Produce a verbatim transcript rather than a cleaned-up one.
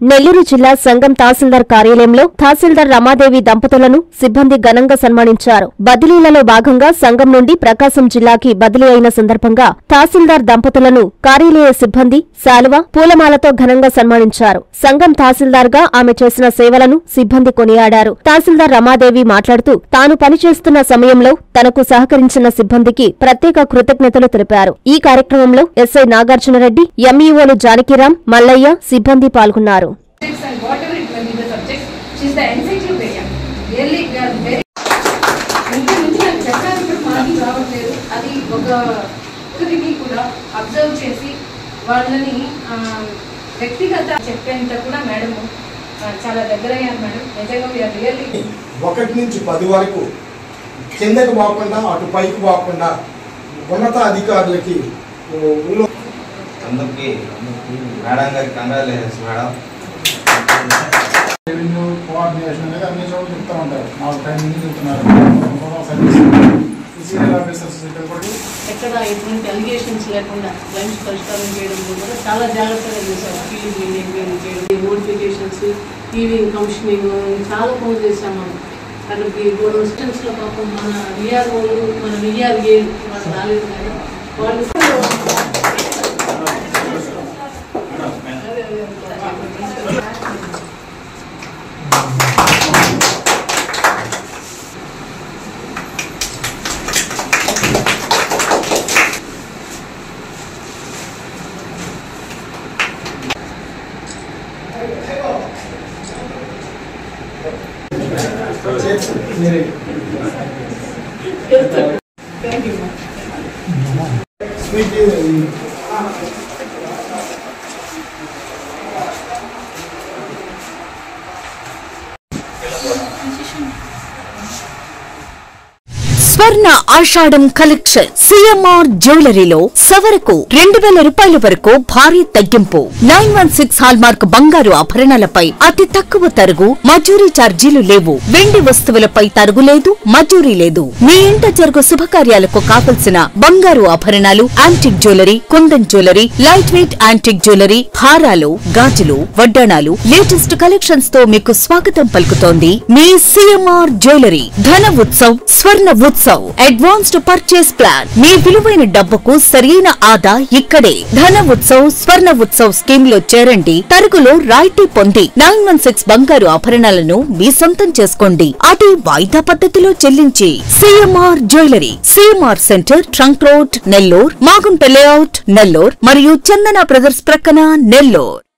నెల్లూరు జిల్లా సంగం తహసీల్దార్ కార్యాలయంలో తహసీల్దార్ రమాదేవి దంపతులను సిబ్బంది ఘనంగా సన్మానించారు. బదిలీలలో భాగంగా సంగం నుండి ప్రకాశం జిల్లాకి బదిలీ అయిన సందర్భంగా తహసీల్దార్ దంపతులను కార్యాలయ సిబ్బంది శాలువ, పూలమాలతో ఘనంగా సన్మానించారు. సంగం తహసీల్దార్ గా ఆమె చేసిన సేవలను సిబ్బంది కొనియాడారు. తహసీల్దార్ రమాదేవి మాట్లాడుతూ తాను పనిచేస్తున్న సమయంలో తనకు సహకరించిన సిబ్బందికి ప్రత్యేక కృతజ్ఞతలు తెలిపారు. ఈ కార్యక్రమంలో ఎస్ఐ నాగార్జునరెడ్డి, ఎంఈఓలు జానకిరాం, మల్లయ్య సిబ్బంది పాల్గొన్నారు. వాళ్ళని వ్యక్తిగత చెప్పేంత కూడా మేడం చాలా దగ్గర అయ్యారు. మేడం నిజంగా రియల్లీ ఒకటి నుంచి పది వరకు కిందకి పోకుండా అటు పైకి పోకుండా ఉన్నత అధికారులకి అందరికీ మేడం గారికి కంగ్రాచులేషన్స్ మేడం. రెవెన్యూ కోఆర్డినేషన్ అనేది అన్ని చోట్ల చెప్తా ఉంటారు. మాకు ట్రైనింగ్ చెప్తున్నారు. సీనియర్ ఆఫీసర్స్ ఎక్కడ ఎటువంటి అలిగేషన్స్ లేకుండా క్లైమ్స్ పరిష్కారం చేయడం కూడా చాలా జాగ్రత్తగా చేశారు. ఫీల్డ్ ఎంక్వైరీ చేయడం, నోటిఫికేషన్స్, టీవింగ్, కమిషనింగ్ చాలా పనులు చేశాం మనం. అక్కడికి డిస్టెన్స్ లో పాపం మన విఆర్ఓలు మన విఆర్ఏ వాళ్ళు రాలేదు కానీ వాళ్ళు స్వర్ణ ఆషాఢం కలెక్షన్ సిఎంఆర్ జ్యువెలరీలో సవరకు రెండు వేల రూపాయల వరకు భారీ తగ్గింపు. నైన్ వన్ సిక్స్ హాల్మార్క్ బంగారు ఆభరణాలపై అతి తక్కువ తరుగు, మజూరీ ఛార్జీలు లేవు. వెండి వస్తువులపై తరుగు లేదు, మజూరీ లేదు. మీ ఇంట జరుగు శుభకార్యాలకు కావలసిన బంగారు ఆభరణాలు, antique jewellery, kundan jewellery, light weight antique jewellery, హారాలు, గాజులు, వడ్డాణాలు, లేటెస్ట్ కలెక్షన్స్ తో మీకు స్వాగతం పలుకుతోంది మీ CMR jewellery. Dhana Utsav, Swarna Utsav advanced purchase plan. మీ విలువైన డబ్బుకు సరైన ఆదా ఇక్కడే. ధన ఉత్సవ్, స్వర్ణ ఉత్సవ్ స్కీమ్ లో చేరండి. తరుగులో రాయితీ పొంది నైన్ వన్ సిక్స్ బంగారు ఆభరణాలను మీ సొంతం చేసుకోండి. అది వాయిదా పద్ధతిలో చెల్లించి. CMR jewellery, CMR centre, trunk road, Nellore, Magunta layout, Nellore మరియు చందన బ్రదర్స్ ప్రక్కన, నెల్లూర్.